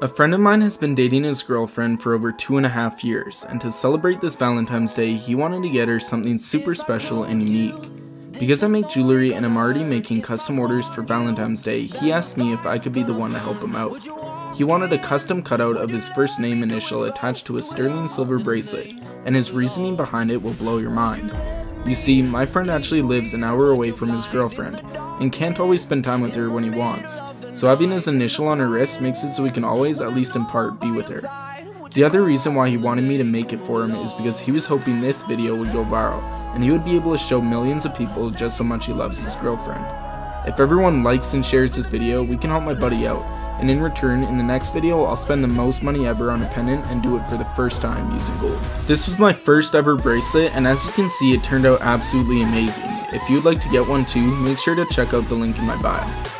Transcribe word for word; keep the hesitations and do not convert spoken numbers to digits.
A friend of mine has been dating his girlfriend for over two and a half years, and to celebrate this Valentine's Day, he wanted to get her something super special and unique. Because I make jewelry and I'm already making custom orders for Valentine's Day, he asked me if I could be the one to help him out. He wanted a custom cutout of his first name initial attached to a sterling silver bracelet, and his reasoning behind it will blow your mind. You see, my friend actually lives an hour away from his girlfriend, and can't always spend time with her when he wants, so having his initial on her wrist makes it so he can always, at least in part, be with her. The other reason why he wanted me to make it for him is because he was hoping this video would go viral, and he would be able to show millions of people just how much he loves his girlfriend. If everyone likes and shares this video, we can help my buddy out, and in return, in the next video, I'll spend the most money ever on a pendant and do it for the first time using gold. This was my first ever bracelet, and as you can see, it turned out absolutely amazing. If you'd like to get one too, make sure to check out the link in my bio.